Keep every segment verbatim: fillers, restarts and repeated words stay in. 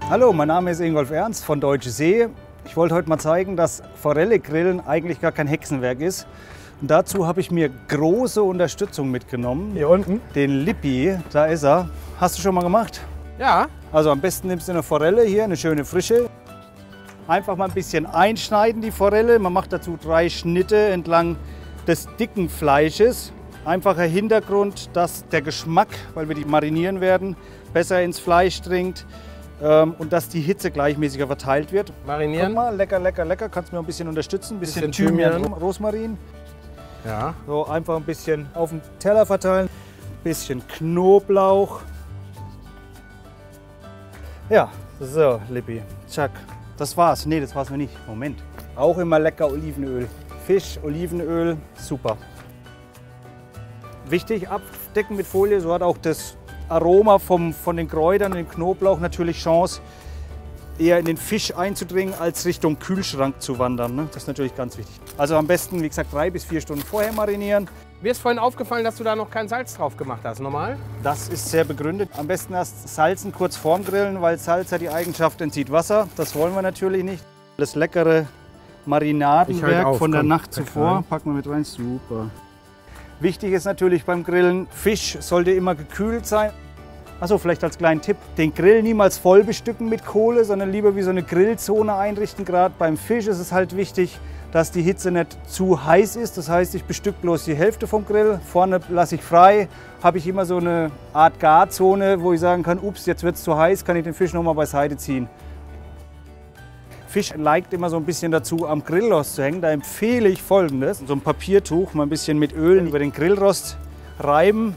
Hallo, mein Name ist Ingolf Ernst von Deutsche See. Ich wollte heute mal zeigen, dass Forelle-Grillen eigentlich gar kein Hexenwerk ist. Und dazu habe ich mir große Unterstützung mitgenommen. Hier unten? Den Lippi, da ist er. Hast du schon mal gemacht? Ja. Also am besten nimmst du eine Forelle hier, eine schöne frische. Einfach mal ein bisschen einschneiden die Forelle. Man macht dazu drei Schnitte entlang des dicken Fleisches. Einfacher Hintergrund, dass der Geschmack, weil wir die marinieren werden, besser ins Fleisch dringt ähm, und dass die Hitze gleichmäßiger verteilt wird. Marinieren. Guck mal, lecker, lecker, lecker. Kannst du mir ein bisschen unterstützen? Ein bisschen, Bisschen Thymian, Thymian. Rosmarin. Ja. So einfach ein bisschen auf den Teller verteilen. Ein bisschen Knoblauch. Ja, so, Lippi. Zack. Das war's. Nee, das war's noch nicht. Moment. Auch immer lecker Olivenöl. Fisch, Olivenöl, super. Wichtig, abdecken mit Folie, so hat auch das Aroma vom, von den Kräutern, dem Knoblauch natürlich Chance, eher in den Fisch einzudringen, als Richtung Kühlschrank zu wandern. Ne? Das ist natürlich ganz wichtig. Also am besten, wie gesagt, drei bis vier Stunden vorher marinieren. Mir ist vorhin aufgefallen, dass du da noch kein Salz drauf gemacht hast. Normal? Das ist sehr begründet. Am besten erst salzen kurz vorm Grillen, weil Salz hat die Eigenschaft, entzieht Wasser. Das wollen wir natürlich nicht. Das leckere Marinadenwerk halt auf, von der komm, Nacht pack zuvor rein. packen wir mit rein. Super. Wichtig ist natürlich beim Grillen, Fisch sollte immer gekühlt sein. Achso, vielleicht als kleinen Tipp, den Grill niemals voll bestücken mit Kohle, sondern lieber wie so eine Grillzone einrichten. Gerade beim Fisch ist es halt wichtig, dass die Hitze nicht zu heiß ist. Das heißt, ich bestücke bloß die Hälfte vom Grill. Vorne lasse ich frei, habe ich immer so eine Art Garzone, wo ich sagen kann, ups, jetzt wird es zu heiß, kann ich den Fisch nochmal beiseite ziehen. Fisch neigt immer so ein bisschen dazu, am Grillrost zu hängen. Da empfehle ich Folgendes. So ein Papiertuch mal ein bisschen mit Öl über den Grillrost reiben.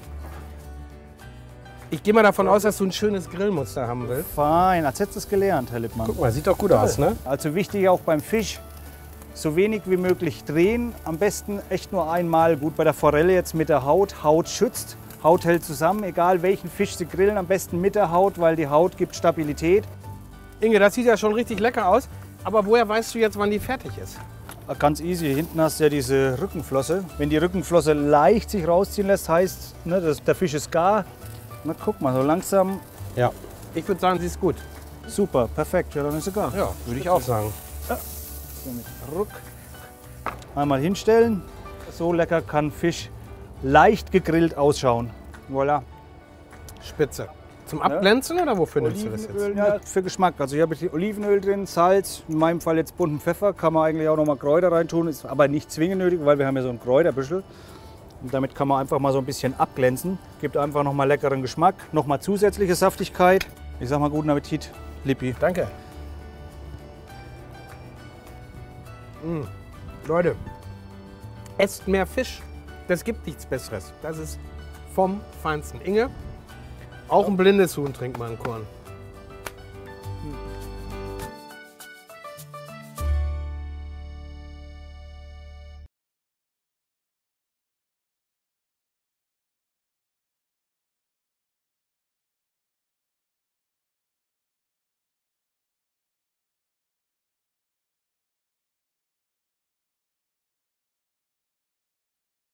Ich gehe mal davon aus, dass du ein schönes Grillmuster haben willst. Fein, als hättest du es gelernt, Herr Lippmann. Guck mal, sieht doch gut aus, ne? Also wichtig auch beim Fisch, so wenig wie möglich drehen. Am besten echt nur einmal. Gut, bei der Forelle jetzt mit der Haut. Haut schützt, Haut hält zusammen. Egal welchen Fisch Sie grillen, am besten mit der Haut, weil die Haut gibt Stabilität. Inge, das sieht ja schon richtig lecker aus. Aber woher weißt du jetzt, wann die fertig ist? Ganz easy, hier hinten hast du ja diese Rückenflosse. Wenn die Rückenflosse leicht sich rausziehen lässt, heißt, ne, dass der Fisch ist gar. Na guck mal, so langsam. Ja. Ich würde sagen, sie ist gut. Super, perfekt, ja dann ist sie gar. Ja, würde ich auch sagen. So mit Ruck. Einmal hinstellen. So lecker kann Fisch leicht gegrillt ausschauen. Voilà. Spitze. Zum Abglänzen oder wofür nimmst du das jetzt? Olivenöl, ja, für Geschmack. Also hier habe ich Olivenöl drin, Salz, in meinem Fall jetzt bunten Pfeffer. Kann man eigentlich auch noch mal Kräuter reintun, ist aber nicht zwingend nötig, weil wir haben ja so ein Kräuterbüschel. Und damit kann man einfach mal so ein bisschen abglänzen. Gibt einfach noch mal leckeren Geschmack, noch mal zusätzliche Saftigkeit. Ich sag mal guten Appetit, Lippi. Danke. Mm. Leute, esst mehr Fisch. Das gibt nichts Besseres. Das ist vom Feinsten. Inge, auch ein blindes Huhn trinkt mal einen Korn.